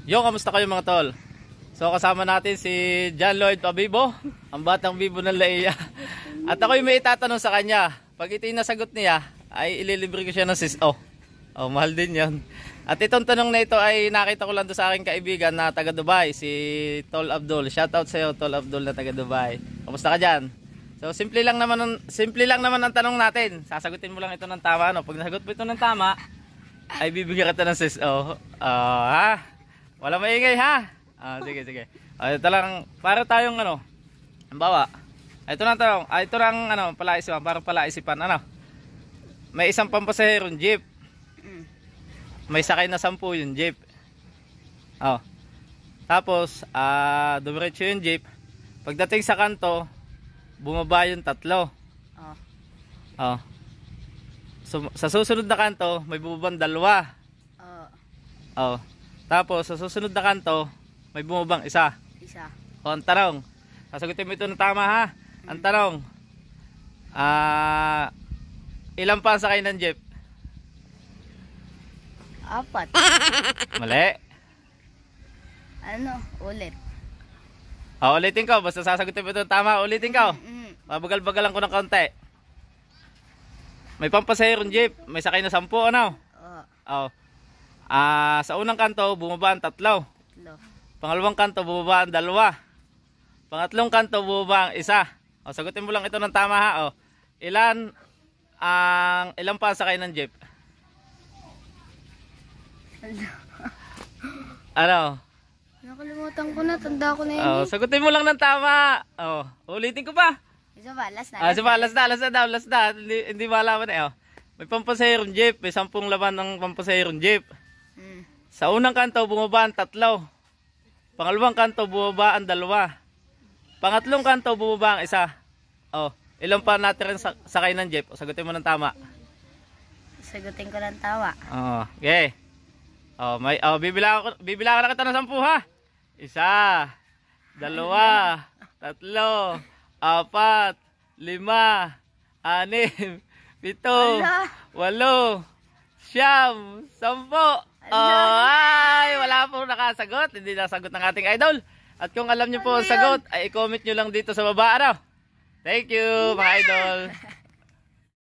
Yo, kamusta kayo mga tol? So kasama natin si John Lloyd Pabibo, ang batang bibo ng Laiya. At ako'y may itatanong sa kanya. Pag ito yung nasagot niya, ay ililibre ko siya ng sis. Oh, mahal din yan. At itong tanong na ito ay nakita ko lang doon sa aking kaibigan na taga Dubai, si Tol Abdul. Shoutout sa iyo, Tol Abdul na taga Dubai. Kamusta ka dyan? So simple lang naman ang tanong natin. Sasagutin mo lang ito ng tama, no? Pag nasagot mo ito ng tama, ay bibigyan kita ng sis. Ha? Wala maingay ha? Sige. Ito lang, para tayong halimbawa, ito na tanong, ito lang palaisipan, para palaisipan, may isang pampasaherong jeep. May sakay na 10 yung jeep. Tapos, dumiretso yung jeep. Pagdating sa kanto, bumaba yung 3. So, sa susunod na kanto, may bumabang 2. Tapos, sa susunod na kanto, may bumabang 1. Ang tanong, sasagutin mo ito ng tama ha. Ang tanong, ilan pa ang sakay ng jeep? 4. Mali. Ulit. Ulitin ko, basta sasagutin mo ito ng tama, ulitin ko. Mabagal-bagalan ko ng kaunti. May pampasaherong jeep, may sakay na 10, sa unang kanto, bumaba ang 3. Pangalawang kanto, bumaba ang 2. Pangatlong kanto, bumaba ang 1. Sagutin mo lang ito ng tama ha. Ilan pa ang sakay ng jeep? Nakalimutan ko na, tanda ko na yun. Sagutin mo lang ng tama. Ulitin ko pa. Isa ba? Last na. Hindi malaman May pampasaherong jeep, may 10 laman ng pampasaherong jeep. Sa unang kanto, bumaba ang 3. Pangalawang kanto, bumaba ang 2. Pangatlong kanto, bumaba ang 1. Ilan pa natin sakay ng jeep? Sagutin mo ng tama. Sagutin ko ng tawa. Okay. Bibilang ko na kita ng 10 ha. 1, 2, 3, 4, 5, 6, 7, 8, 9, 10. Ay, wala po nakasagot. Hindi nasagot ng ating idol. At kung alam nyo po ang sagot, ay i-comment nyo lang dito sa baba. Thank you mga idol.